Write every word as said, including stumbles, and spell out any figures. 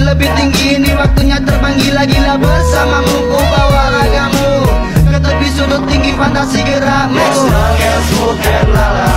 lebih tinggi, ini waktunya terbang gila-gila bersamamu. Ku bawa ragamu ke tepi sudut tinggi fantasi gerakmu. As long as we can lala.